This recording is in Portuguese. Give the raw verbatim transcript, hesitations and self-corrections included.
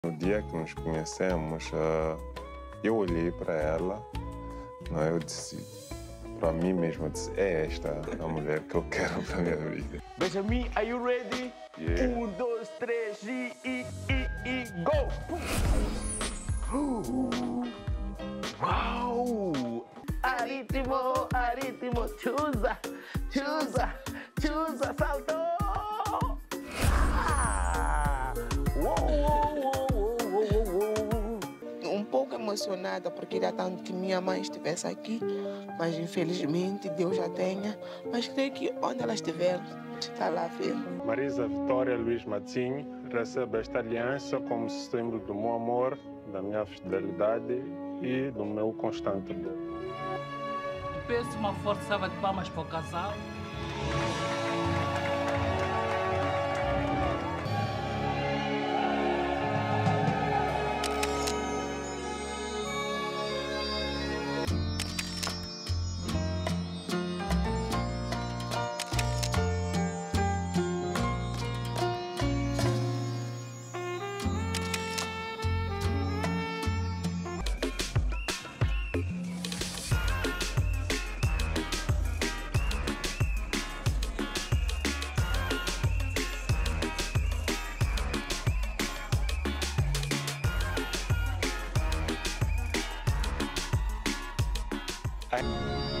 No dia que nos conhecemos, eu olhei para ela, não, eu disse, para mim mesmo, eu disse, é esta a mulher que eu quero para minha vida. Benjamin, are you ready? Yeah. Um, dois, três e, e, e, e go! Uau! Aritmo, aritmo, chusa, chusa, chusa, saltou! Ah! Uou, uou, uou, uou, uou, uou. Um pouco emocionada porque queria tanto que minha mãe estivesse aqui, mas infelizmente Deus já tenha. Mas creio que onde ela estiver, está lá a ver. Marisa Vitória Luiz Matinho recebe esta aliança como símbolo do meu amor, da minha fidelidade e do meu constante amor. Peço uma forte salva de palmas para o casal. I